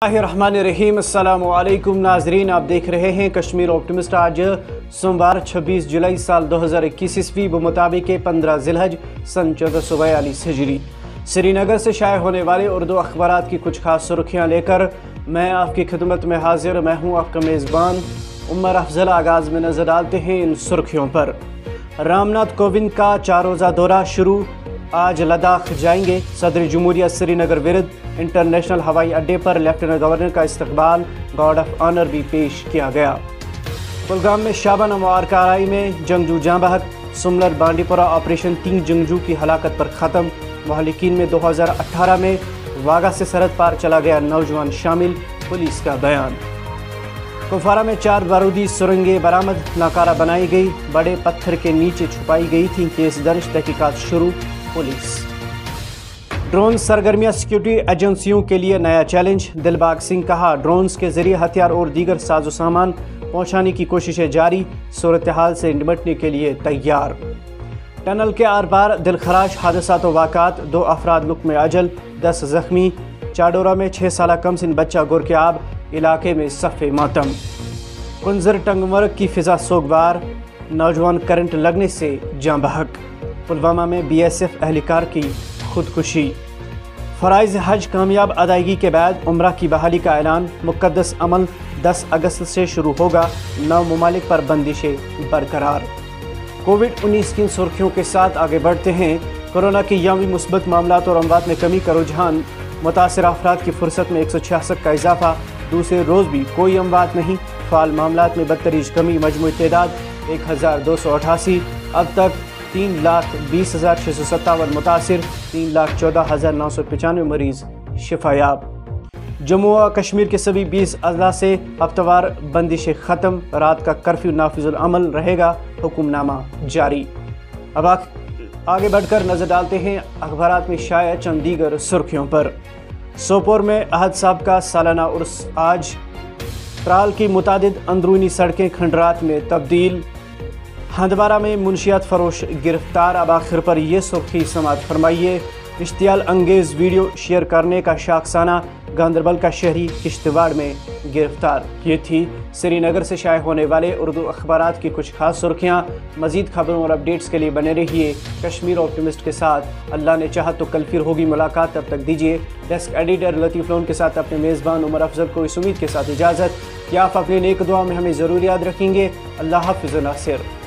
रहमान अस्सलाम वालेकुम नाजरीन, आप देख रहे हैं कश्मीर ऑप्टिमिस्ट। आज सोमवार 26 जुलाई साल 2021 ईस्वी मुताबिक 15 ज़िलहज सन 1442 हिजरी। श्रीनगर से शाये होने वाले उर्दू अखबारात की कुछ खास सुर्खियाँ लेकर मैं आपकी खिदमत में हाजिर। मैं हूँ आपका मेज़बान उमर अफजल। आगाज़ में नज़र डालते हैं इन सुर्खियों पर। रामनाथ कोविंद का 4 रोज़ा दौरा शुरू, आज लद्दाख जाएंगे। सदर जमहूरिया श्रीनगर विरुद्ध इंटरनेशनल हवाई अड्डे पर लेफ्टिनेंट गवर्नर का इस्तकबाल, गार्ड ऑफ ऑनर भी पेश किया गया। कुलगाम में शाबाना मुआरकाराई में जंगजू जाँ बहक। सुमलर बांडीपुरा ऑपरेशन 3 जंगजू की हलाकत पर ख़त्म। महलिकीन में 2018 में वागा से सरहद पार चला गया नौजवान शामिल, पुलिस का बयान। कुफवारा में 4 बारूदी सुरंगें बरामद, नाकारा बनाई गई, बड़े पत्थर के नीचे छुपाई गई थी। केस दर्ज, तहकीकात शुरू, पुलिस। ड्रोन सरगर्मियां सिक्योरिटी एजेंसियों के लिए नया चैलेंज। दिलबाग सिंह कहा, ड्रोन्स के जरिए हथियार और दीगर साजो सामान पहुंचाने की कोशिशें जारी, सूरत हाल से निपटने के लिए तैयार। टनल के आर पार दिलखराश हादसात व वाक़ात, 2 अफराद लुक में अजल, 10 जख्मी। चाडोरा में 6 साल कमसिन बच्चा गुर के आब, इलाके में सफ़े मातम। कुंजर टंगमर्ग की फिजा सोगवार, नौजवान करंट लगने से जाँ बहक। पुलवामा में BSF एहलकार की खुदकुशी। फ़राइज़ हज कामयाब अदायगी के बाद उम्रा की बहाली का ऐलान, मुक़द्दस अमल 10 अगस्त से शुरू होगा। 9 ममालिक पर बंदिशें बरकरार। कोविड-19 की सुर्खियों के साथ आगे बढ़ते हैं। कोरोना के यौमी मुस्बत मामलात और अमवात में कमी का रुझान, मुतासिर अफराद की फुर्सत में 166 का इजाफा। दूसरे रोज़ भी कोई अमवात नहीं, फ़ाल मामलात में बदतरीज कमी। मजमूई तादाद 1288। अब तक 3,20,657 मुतासिर, 3,14,995 मरीज़ शिफायाब। जम्मू व कश्मीर के सभी 20 अजला से हफ्तावार बंदिशें ख़त्म, रात का कर्फ्यू नाफिजुल अमल रहेगा, हुक्मनामा जारी। अब आगे बढ़कर नज़र डालते हैं अखबारात में शाया चंद दीगर सुर्खियों पर। सोपोर में अहद साहब का सालाना उर्स आज। त्राल की मुतादिद अंदरूनी सड़कें खंडरात में तब्दील। हंदवारा में मुंशियात फरोश गिरफ्तार। अब आखिर पर ये सुर्खी समात फरमाइए। इश्तियाल अंगेज़ वीडियो शेयर करने का शाखसाना, गांदरबल का शहरी किश्तवाड़ में गिरफ्तार। ये थी श्रीनगर से शाये होने वाले उर्दू अखबारात की कुछ खास सुर्खियाँ। मज़ीद खबरों और अपडेट्स के लिए बने रहिए कश्मीर ऑप्टिमिस्ट के साथ। अल्लाह ने चाहा तो कल फिर होगी मुलाकात, तब तक दीजिए डेस्क एडिटर लतीफ़ लोन के साथ अपने मेज़बान उमर अफजल को इस उम्मीद के साथ इजाज़त कि आप अपने नेक दुआ में हमें ज़रूर याद रखेंगे। अल्लाह हाफ़िज़ नासिर।